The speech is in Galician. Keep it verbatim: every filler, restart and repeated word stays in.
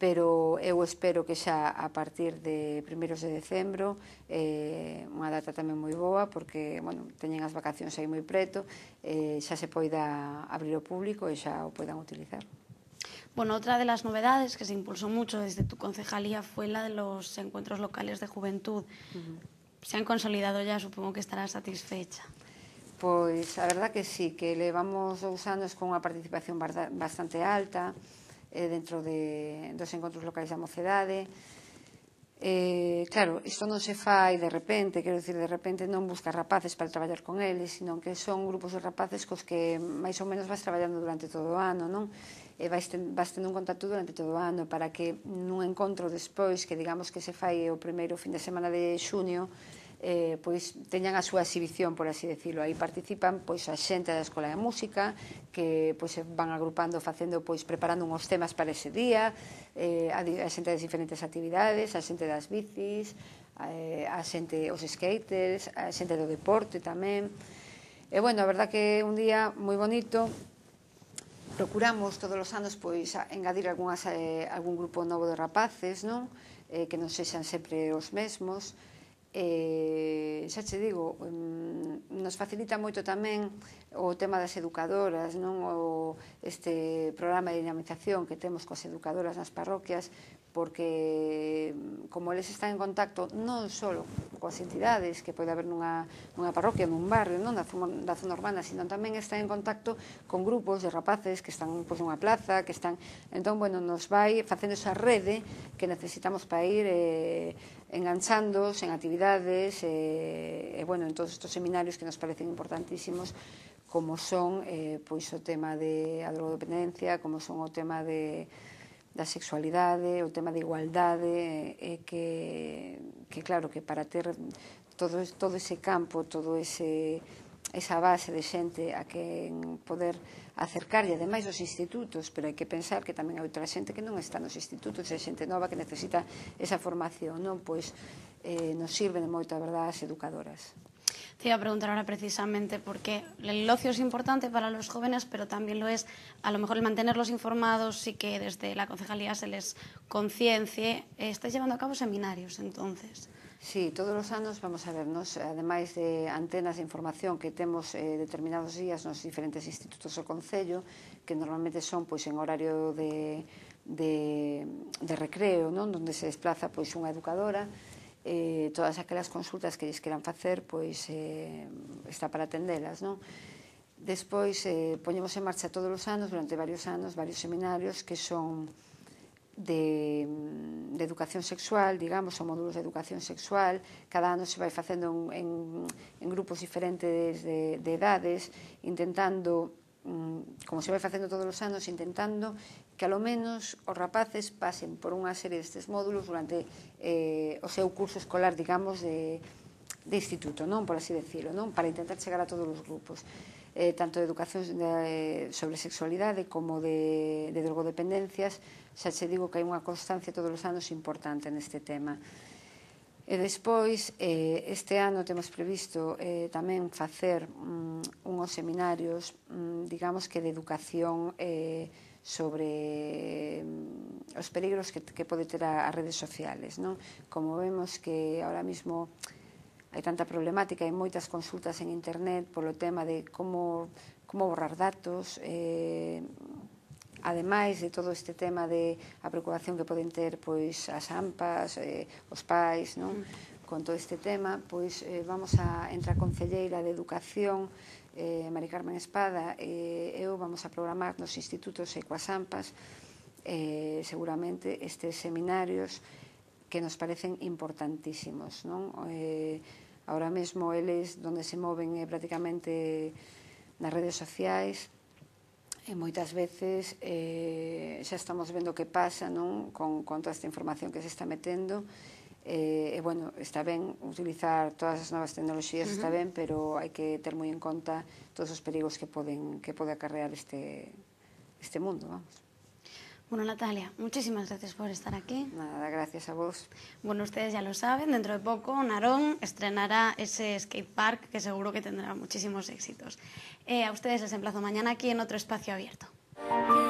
pero eu espero que xa a partir de primeiros de decembro, eh, unha data tamén moi boa, porque, bueno, teñen as vacacións aí moi preto, eh, xa se poida abrir ao público e xa o poidan utilizar. Bueno, otra de las novedades que se impulsó mucho desde tu concejalía fue la de los encuentros locales de juventud. Uh-huh. Se han consolidado ya, supongo que estarás satisfecha. Pois, a verdad que sí, que levamos dous anos con unha participación bastante alta, eh, dentro de, dos encontros locais da mocedade. Eh, claro, isto non se fai de repente, quero dicir, de repente non buscas rapaces para traballar con eles, sino que son grupos de rapaces cos que máis ou menos vas traballando durante todo o ano, non? E vais, ten, vas tendo un contacto durante todo o ano para que nun encontro despois, que digamos que se fai o primeiro fin de semana de xuño, Eh, pois teñan a súa exhibición, por así decirlo. Aí participan pois a xente da Escola de Música, que pois se van agrupando, facendo, pois preparando uns temas para ese día, eh, a, a xente das diferentes actividades, a xente das bicis, eh, a xente, os skaters, a xente do deporte tamén. E, bueno, a verdad que é un día moi bonito. Procuramos todos os anos pois engadir algunhas, eh, algún grupo novo de rapaces, non? Eh, que non sexan sempre os mesmos. Eh, xa che digo, nos facilita moito tamén o tema das educadoras, non? O, este programa de dinamización que temos coas educadoras nas parroquias, porque como eles están en contacto non só coas entidades que pode haber nunha, nunha parroquia, nun barrio, non da, da zona urbana, sino tamén están en contacto con grupos de rapaces que están pois, nunha plaza, que están... Entón, bueno, nos vai facendo esa rede que necesitamos para ir eh, enganchándose en actividades e, eh, bueno, en todos estes seminarios que nos parecen importantísimos, como son eh, pois o tema de a drogodependencia, como son o tema de da sexualidade, o tema de igualdade, e que, que claro, que para ter todo, todo ese campo, todo ese esa base de xente a que poder acercar, e ademais os institutos, pero hai que pensar que tamén hai outra xente que non está nos institutos, é xente nova que necesita esa formación, non? Pois eh, nos sirven moito, a verdade, as educadoras. Te iba a preguntar ahora precisamente porque el ocio es importante para los jóvenes, pero también lo es a lo mejor el mantenerlos informados y que desde la concejalía se les conciencie. Estáis llevando a cabo seminarios, entonces. Sí, todos os anos, vamos a vernos, ademais de antenas de información que temos eh, determinados días nos diferentes institutos do Concello, que normalmente son pois en horario de, de, de recreo, non? Donde se desplaza pois unha educadora. Eh, todas aquelas consultas que lles queran facer, pois eh, está para atendelas, non? Despois eh, poñemos en marcha todos os anos, durante varios anos, varios seminarios que son de, de educación sexual, digamos, son módulos de educación sexual. Cada ano se vai facendo en, en, en grupos diferentes de, de edades, intentando, como se vai facendo todos os anos, intentando que alo menos os rapaces pasen por unha serie destes módulos durante eh, o seu curso escolar, digamos, de, de instituto, non? Por así decirlo, non? Para intentar chegar a todos os grupos. Eh, tanto de educación de, sobre sexualidade como de, de drogodependencias, xa che digo que hai unha constancia todos os anos importante neste tema. E despois, eh, este ano temos previsto eh, tamén facer um, unhos seminarios, um, digamos que de educación eh, sobre os peligros que, que pode ter as redes sociales, non? Como vemos que ahora mismo hai tanta problemática, hai moitas consultas en internet polo tema de como, como borrar datos, eh, ademais de todo este tema de a preocupación que poden ter pois as AMPAs, eh, os pais, non? Con todo este tema, pois eh, vamos a entrar a concelleira de Educación, eh, Mari Carmen Espada, e eh, eu vamos a programar nos institutos e coas AMPAs eh, seguramente estes seminarios que nos parecen importantísimos, non? Eh, ahora mesmo eles donde se moven é eh, prácticamente nas redes sociais, e moitas veces eh, xa estamos vendo que pasa, non? Con, con toda esta información que se está metendo. E, eh, bueno, está ben utilizar todas as novas tecnoloxías, uh-huh. Está ben, pero hai que ter moi en conta todos os perigos que poden que pode acarrear este, este mundo, vamos. Bueno, Natalia, muchísimas gracias por estar aquí. Nada, gracias a vos. Bueno, ustedes ya lo saben, dentro de poco Narón estrenará ese skatepark que seguro que tendrá muchísimos éxitos. Eh, a ustedes les emplazo mañana aquí en otro espacio abierto.